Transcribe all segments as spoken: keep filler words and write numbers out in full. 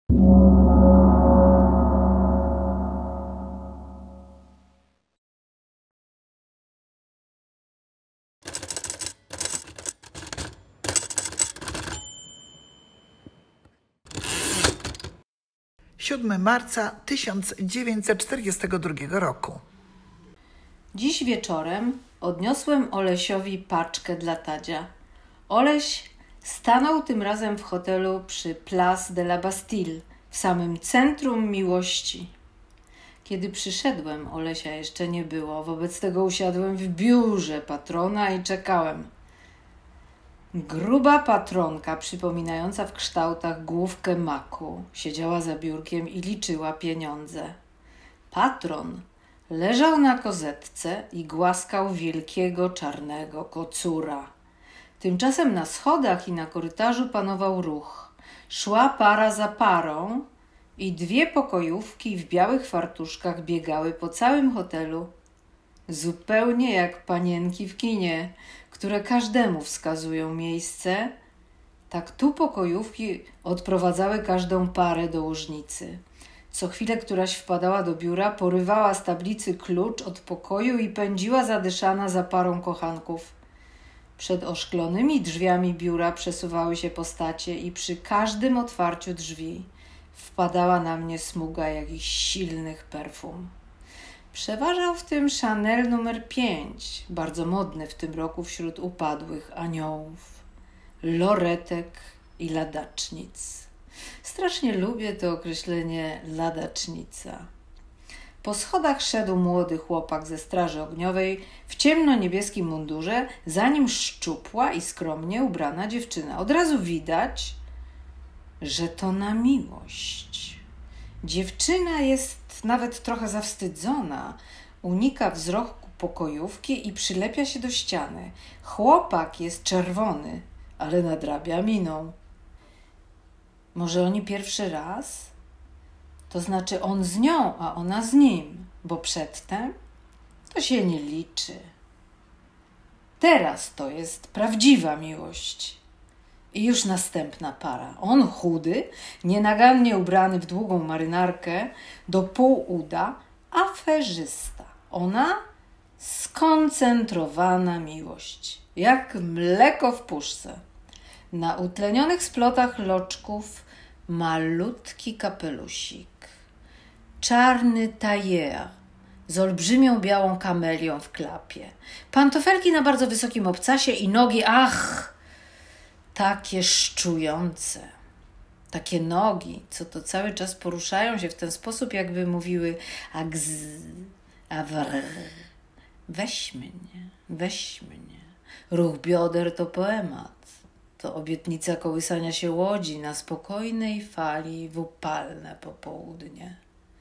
siódmego marca tysiąc dziewięćset czterdziestego drugiego roku. Dziś wieczorem odniosłem Olesiowi paczkę dla Tadzia. Oleś stanął tym razem w hotelu przy Place de la Bastille, w samym centrum miłości. Kiedy przyszedłem, Olesia jeszcze nie było, wobec tego usiadłem w biurze patrona i czekałem. Gruba patronka, przypominająca w kształtach główkę maku, siedziała za biurkiem i liczyła pieniądze. Patron leżał na kozetce i głaskał wielkiego czarnego kocura. Tymczasem na schodach i na korytarzu panował ruch. Szła para za parą i dwie pokojówki w białych fartuszkach biegały po całym hotelu. Zupełnie jak panienki w kinie, które każdemu wskazują miejsce, tak tu pokojówki odprowadzały każdą parę do łożnicy. Co chwilę któraś wpadała do biura, porywała z tablicy klucz od pokoju i pędziła zadyszana za parą kochanków. Przed oszklonymi drzwiami biura przesuwały się postacie i przy każdym otwarciu drzwi wpadała na mnie smuga jakichś silnych perfum. Przeważał w tym Chanel numer pięć, bardzo modny w tym roku wśród upadłych aniołów, loretek i ladacznic. Strasznie lubię to określenie ladacznica. Po schodach szedł młody chłopak ze straży ogniowej w ciemno-niebieskim mundurze, za nim szczupła i skromnie ubrana dziewczyna. Od razu widać, że to na miłość. Dziewczyna jest nawet trochę zawstydzona, unika wzroku pokojówki i przylepia się do ściany. Chłopak jest czerwony, ale nadrabia miną. Może oni pierwszy raz? To znaczy on z nią, a ona z nim, bo przedtem to się nie liczy. Teraz to jest prawdziwa miłość. I już następna para. On chudy, nienagannie ubrany w długą marynarkę, do pół uda, aferzysta. Ona skoncentrowana miłość, jak mleko w puszce. Na utlenionych splotach loczków malutki kapelusik, czarny tailleur z olbrzymią białą kamelią w klapie, pantofelki na bardzo wysokim obcasie i nogi, ach, takie szczujące, takie nogi, co to cały czas poruszają się w ten sposób, jakby mówiły a gz, a wr, weź mnie, weź mnie. Ruch bioder to poemat. To obietnica kołysania się łodzi na spokojnej fali w upalne popołudnie.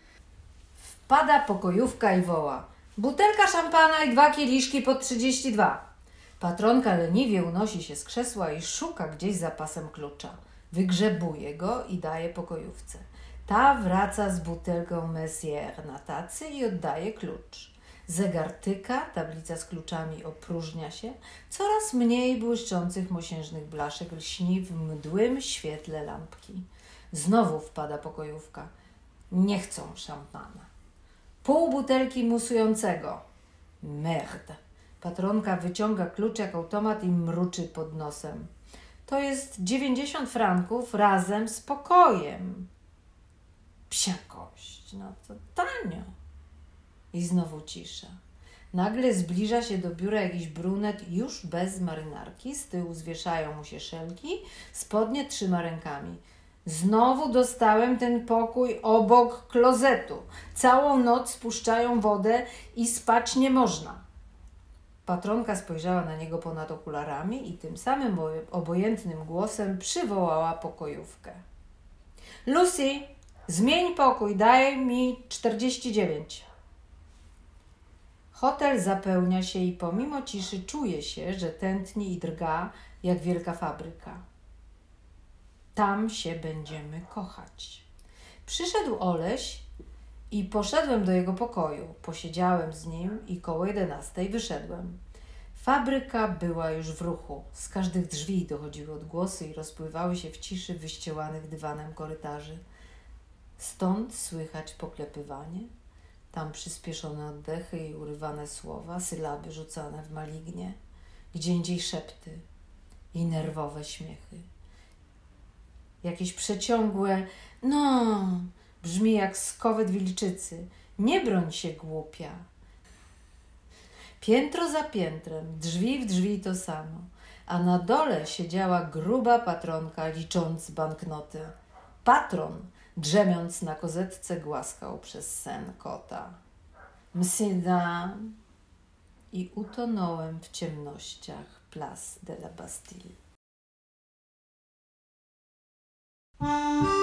Wpada pokojówka i woła: butelka szampana i dwa kieliszki po trzydzieści dwa. Patronka leniwie unosi się z krzesła i szuka gdzieś za pasem klucza. Wygrzebuje go i daje pokojówce. Ta wraca z butelką Messier na tacy i oddaje klucz. Zegar tyka, tablica z kluczami opróżnia się, coraz mniej błyszczących mosiężnych blaszek lśni w mdłym świetle lampki. Znowu wpada pokojówka. Nie chcą szampana. Pół butelki musującego. Merde. Patronka wyciąga klucz jak automat i mruczy pod nosem. To jest dziewięćdziesiąt franków razem z pokojem. Psia kość, no to tanio. I znowu cisza. Nagle zbliża się do biura jakiś brunet już bez marynarki. Z tyłu zwieszają mu się szelki, spodnie trzyma rękami. Znowu dostałem ten pokój obok klozetu. Całą noc spuszczają wodę i spać nie można. Patronka spojrzała na niego ponad okularami i tym samym obojętnym głosem przywołała pokojówkę. Lucy, zmień pokój, daj mi czterdzieści dziewięć. Hotel zapełnia się i pomimo ciszy czuje się, że tętni i drga jak wielka fabryka. Tam się będziemy kochać. Przyszedł Oleś i poszedłem do jego pokoju. Posiedziałem z nim i koło jedenastej wyszedłem. Fabryka była już w ruchu. Z każdych drzwi dochodziły odgłosy i rozpływały się w ciszy wyściełanych dywanem korytarzy. Stąd słychać poklepywanie, tam przyspieszone oddechy i urywane słowa, sylaby rzucane w malignie, gdzieindziej szepty i nerwowe śmiechy. Jakieś przeciągłe no brzmi jak skowyt wilczycy. Nie broń się, głupia. Piętro za piętrem, drzwi w drzwi to samo, a na dole siedziała gruba patronka, licząc banknoty. Patron, drzemiąc na kozetce, głaskał przez sen kota. Monsieur dame, i utonąłem w ciemnościach Place de la Bastille.